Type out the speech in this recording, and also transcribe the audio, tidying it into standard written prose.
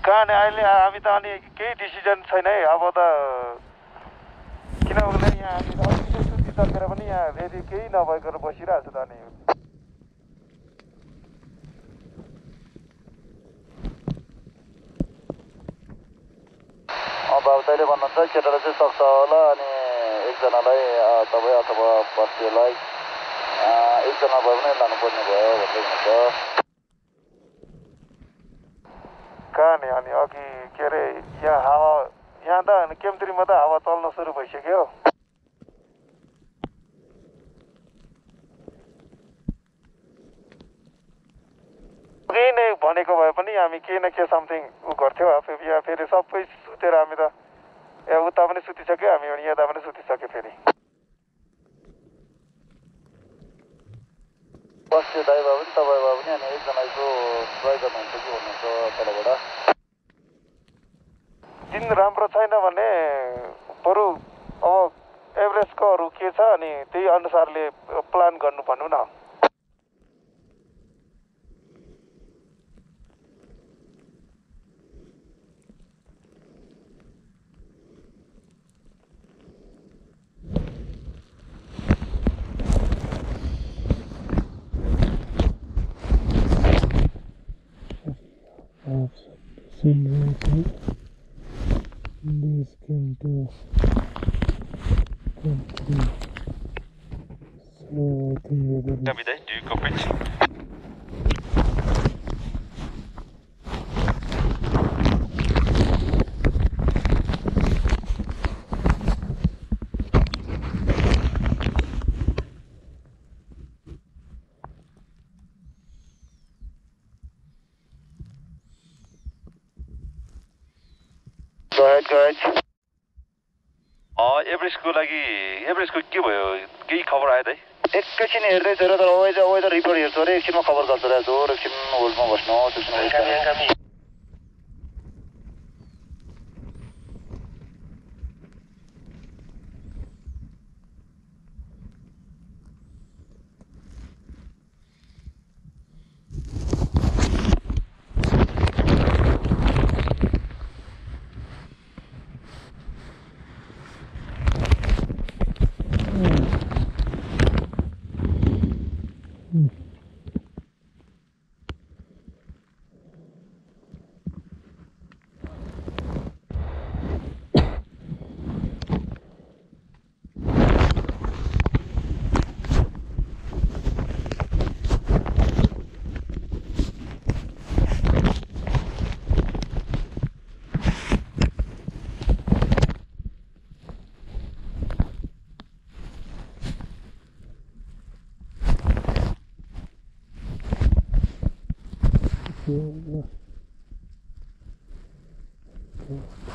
कहाँ नि अहिले हामी त अनि केही डिसिजन छैन है अब त किनभने यहाँ हामी अलिकति सुतिसकेर पनि यहाँ फेरि केही नभएको बसिरहेको छु त अनि अब तैँले भन्नुहुन्छ केटाले चाहिँ सक्छ होला अनि एकजनालाई तपाईँ अथवा बस्तीलाई एकजना भए पनि लानुपर्ने भयो भन्दै हुनुहुन्छ कहाँ नि अनि अघि के अरे यहाँ त केमतिरीमा त हावा चल्न सुरु भइसक्यो केही नै भनेको भए पनि हामी केही न केही समथिङ गर्थ्यौँ यहाँ फेरि सबै सुतेर हामी त उता पनि सुतिसक्यो हामी यता पनि सुतिसक्यो फेरि बस्यो दाइ भए पनि तपाईँ भए पनि अनि एकजनाको प्रयोग गर्नुहुन्छ कि भन्नुहुन्छ तलबाट दिन राम्रो छैन भने बरु अब एभरेस्टकोहरू के छ अनि त्यही अनुसारले प्लान गर्नु भनौँ न This can do complete. So I think we're going to... David, do you copy? Go ahead. एभरेस्टको के भयो केही खबर आयो त एकैछिन हेर्दै थियो र तर वेदर रिपोर्ट हेर्छु अरे एकछिनमा खबर गर्छु र जोर एकछिन होल्डमा बस्नु Yeah.